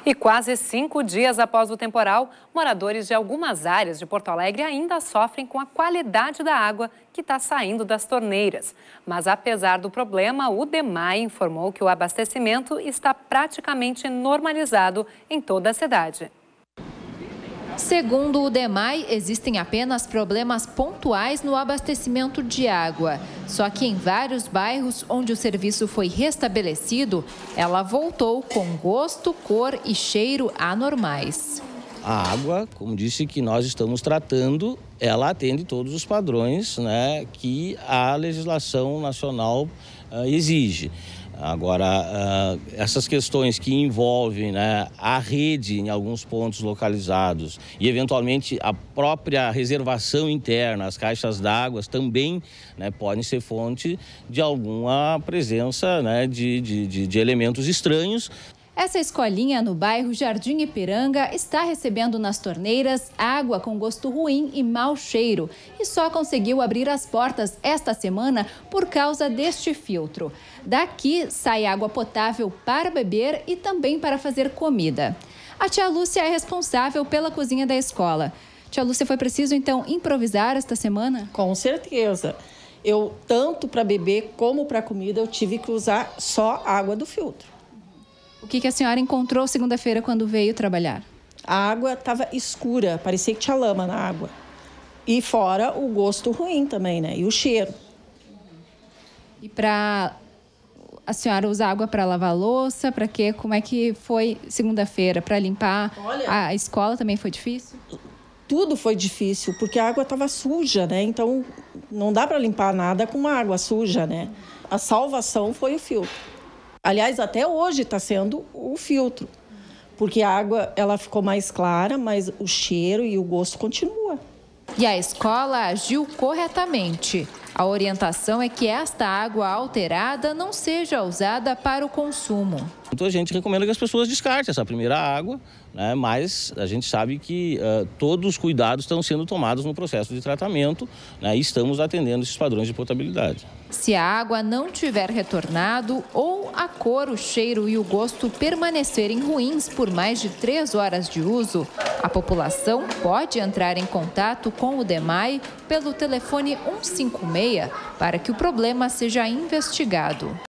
E quase 5 dias após o temporal, moradores de algumas áreas de Porto Alegre ainda sofrem com a qualidade da água que está saindo das torneiras. Mas apesar do problema, o DEMAI informou que o abastecimento está praticamente normalizado em toda a cidade. Segundo o DEMAI, existem apenas problemas pontuais no abastecimento de água. Só que em vários bairros onde o serviço foi restabelecido, ela voltou com gosto, cor e cheiro anormais. A água, como disse, que nós estamos tratando, ela atende todos os padrões, né, que a legislação nacional exige. Agora, essas questões que envolvem, né, a rede em alguns pontos localizados e, eventualmente, a própria reservação interna, as caixas d'água também, né, podem ser fonte de alguma presença, né, de elementos estranhos. Essa escolinha no bairro Jardim Ipiranga está recebendo nas torneiras água com gosto ruim e mau cheiro e só conseguiu abrir as portas esta semana por causa deste filtro. Daqui sai água potável para beber e também para fazer comida. A tia Lúcia é responsável pela cozinha da escola. Tia Lúcia, foi preciso então improvisar esta semana? Com certeza. Eu, tanto para beber como para comida, eu tive que usar só água do filtro. O que a senhora encontrou segunda-feira quando veio trabalhar? A água estava escura, parecia que tinha lama na água. E fora o gosto ruim também, né? E o cheiro. E para a senhora usar água para lavar louça, para quê? Como é que foi segunda-feira? Para limpar a escola também foi difícil? Tudo foi difícil, porque a água estava suja, né? Então, não dá para limpar nada com uma água suja, né? A salvação foi o filtro. Aliás, até hoje está sendo o filtro, porque a água ela ficou mais clara, mas o cheiro e o gosto continua. E a escola agiu corretamente. A orientação é que esta água alterada não seja usada para o consumo. Então a gente recomenda que as pessoas descartem essa primeira água, né? Mas a gente sabe que todos os cuidados estão sendo tomados no processo de tratamento, né? E estamos atendendo esses padrões de potabilidade. Se a água não tiver retornado ou a cor, o cheiro e o gosto permanecerem ruins por mais de 3 horas de uso, a população pode entrar em contato com o DEMAI pelo telefone 156 para que o problema seja investigado.